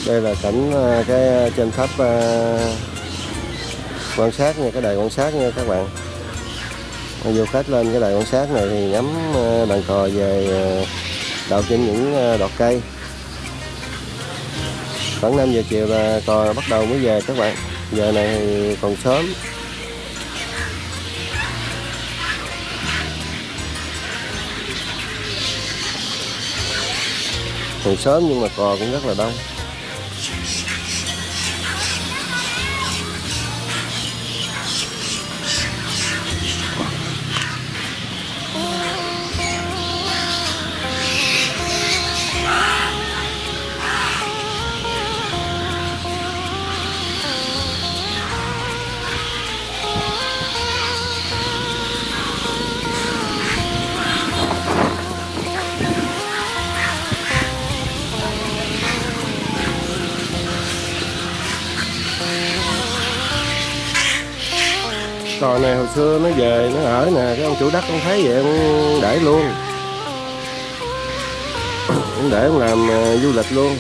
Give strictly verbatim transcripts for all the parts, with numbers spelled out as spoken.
Đây là cảnh cái trên tháp uh, quan sát nha, cái đài quan sát nha các bạn. Du khách lên cái đài quan sát này thì ngắm uh, đàn cò về uh, đậu trên những uh, đọt cây. Khoảng năm giờ chiều là cò bắt đầu mới về các bạn. Giờ này thì còn sớm. Còn sớm nhưng mà cò cũng rất là đông. Cò này hồi xưa nó về nó ở nè, cái ông chủ đất ông thấy vậy ông để luôn, ông để ông làm uh, du lịch luôn.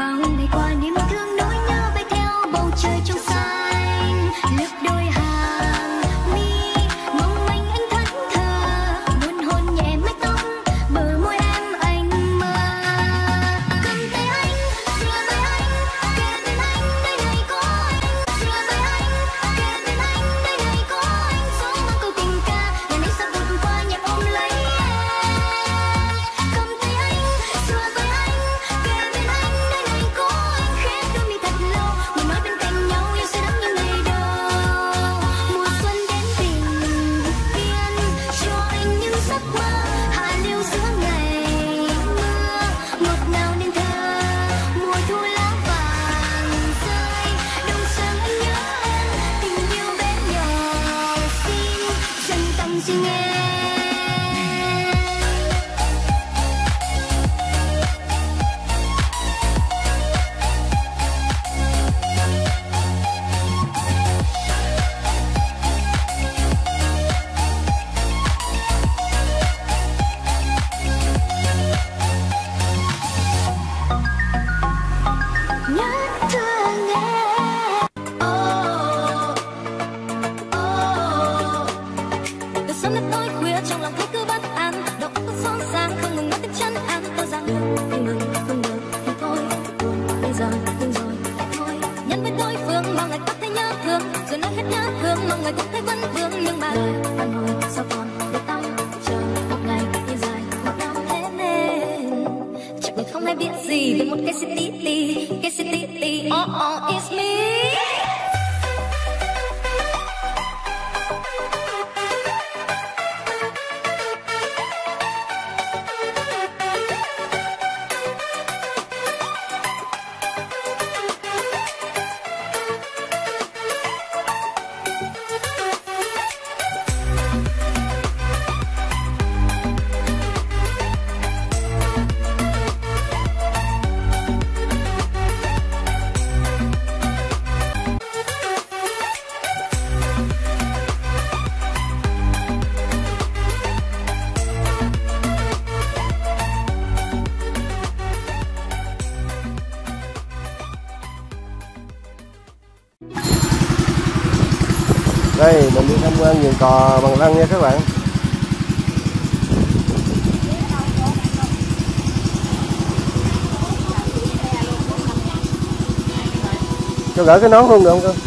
Lướt đôi hàng ai biết gì về một cái city ly, cái city ly, oh oh it's me. Đây mình đi tham quan vườn cò Bằng Lăng nha các bạn. Cho gỡ cái nón luôn được không cơ?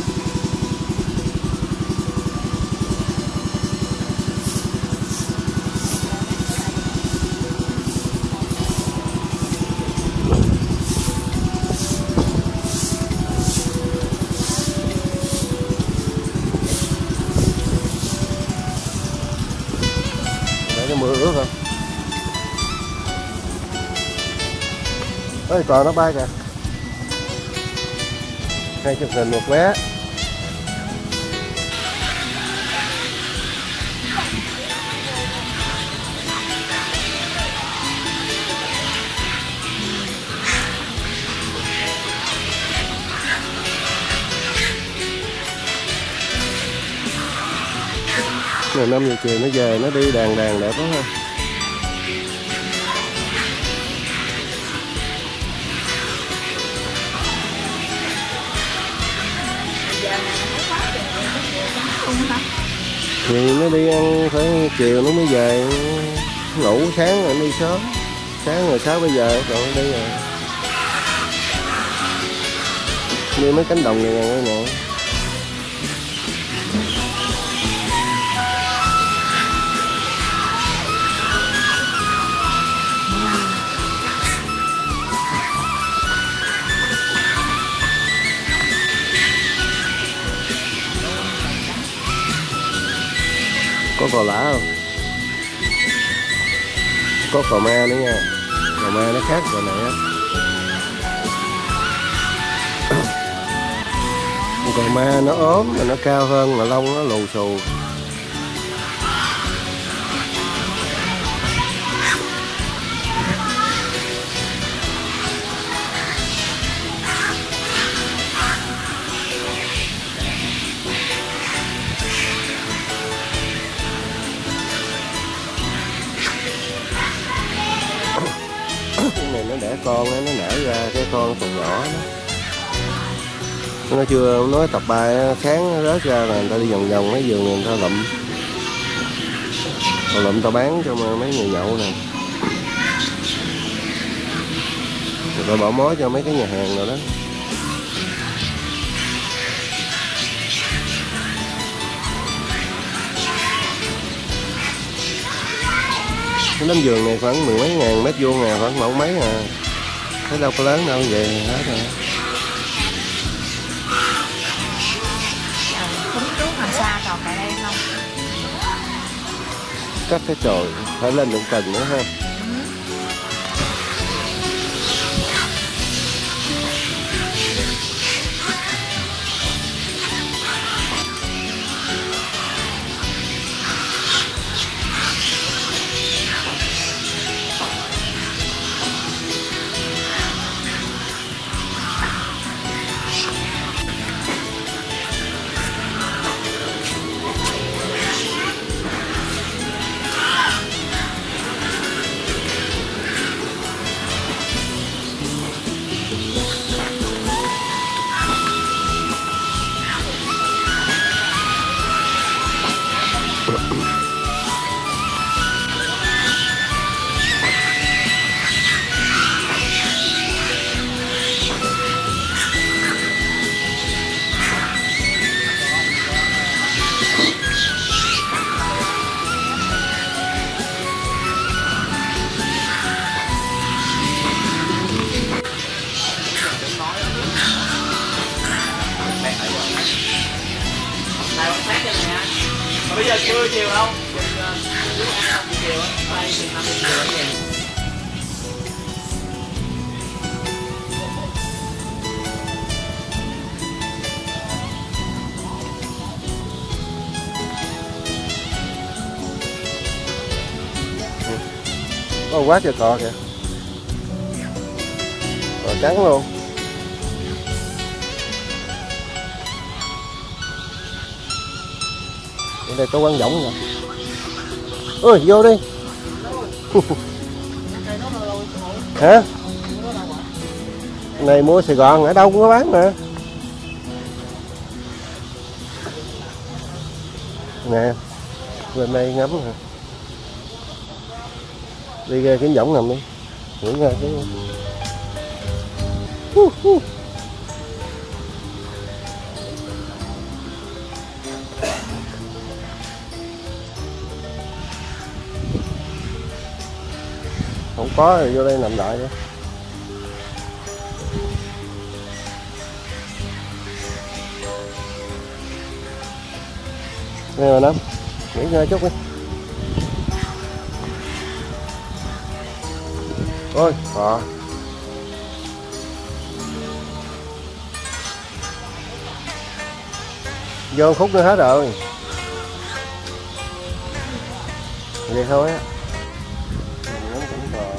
Cái mưa ướt không? Ôi còn nó bay kìa. Hai chục nghìn một vé. Rồi năm giờ chiều nó về, nó đi đàn đàn đẹp quá ha. Thì nó đi ăn phải chiều nó mới về, ngủ sáng rồi nó đi sớm, sáng rồi sáu bây giờ còn nó đi rồi. Đi mấy cánh đồng này nè nè. Có cò lã không? Có cò ma nữa nha. Cò ma nó khác cò này á. Cò ma nó ốm mà nó cao hơn mà lông nó lù xù. Cái này nó đẻ con nó nở ra cái con còn nhỏ đó. Nó chưa nói tập bài sáng nó rớt ra là người ta đi vòng vòng mấy vườn người ta lụm, còn lụm ta bán cho mấy người nhậu nè, người ta bỏ mối cho mấy cái nhà hàng rồi đó. Cái đám vườn này khoảng mười mấy ngàn mét vuông nè, khoảng mẫu mấy à, thấy đâu có lớn đâu, về hết rồi. Không biết trước hoàng sa còn tại đây không? Cắt cái chồi phải lên đụng cần nữa ha. buổi chiều không? Buổi chiều á, bay từ năm giờ chiều đến giờ. Có quá trời cò kìa, cò trắng luôn. Ở đây có quán võng nè. Ôi vô đi. Hả? Này mua Sài Gòn ở đâu cũng có bán mà. Nè, bên đây ngắm nè. Đi ra cái võng nằm đi, nghĩ ra cái uh, uh. Không có thì vô đây nằm lại nữa. Nghe rồi Năm, nghỉ ngơi chút đi. Ôi, cò. Vô khúc nữa hết rồi. Vậy thôi á. Ngắm cảnh cò.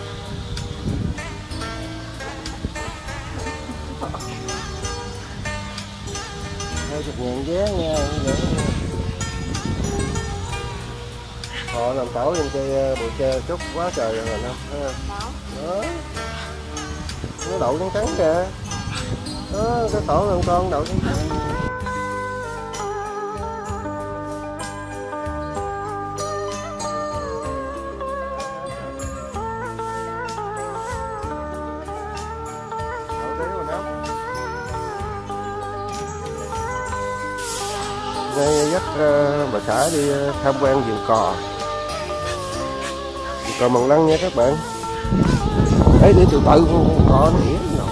hai mươi ngàn vé nha. Họ làm tổ trên cây bụi tre chút quá trời rồi Năm. Đó. Nó đậu trắng trắng kìa. Đó, cái tổ làm con đậu trắng trắng. Đậu tí mà Năm. Đây dắt uh, bà xã đi tham quan vườn cò. Vườn cò Mằng Lăng nha các bạn. Đấy, để từ từ con cò nó ỉa nào.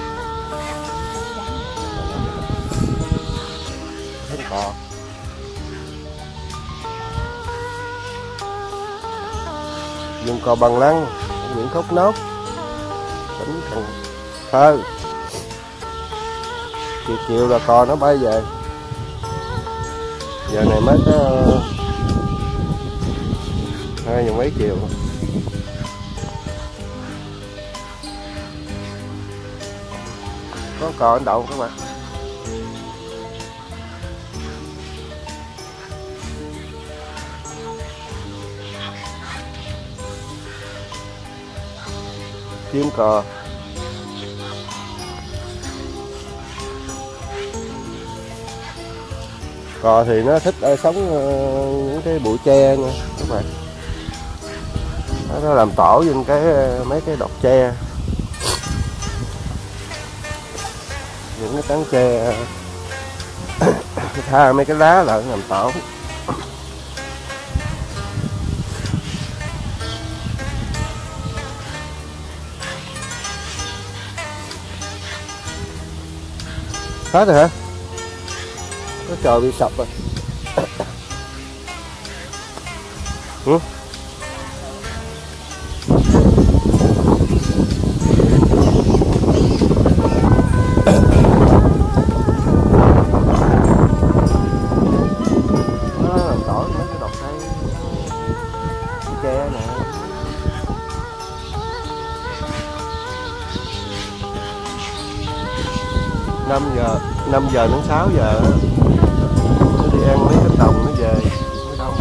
Thấy cò. Vườn cò Mằng Lăng, huyện Thốt Nốt, tỉnh Cần Thơ. Chiều chiều là cò nó bay về. Giờ này mới có hai giờ mấy chiều. Có cò ăn đậu các bạn. Chim cò. Cò thì nó thích ở sống những cái bụi tre nha các bạn. Nó làm tổ trên cái mấy cái đọt tre, những cái tán tre tha mấy cái lá lại làm tổ. Hết rồi hả? Có trời bị sập rồi. Ừ? năm giờ năm giờ đến sáu giờ nó đi ăn mấy cánh đồng nó về nó đông.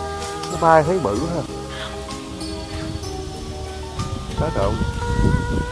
Nó bay thấy bự ha. Có trộn.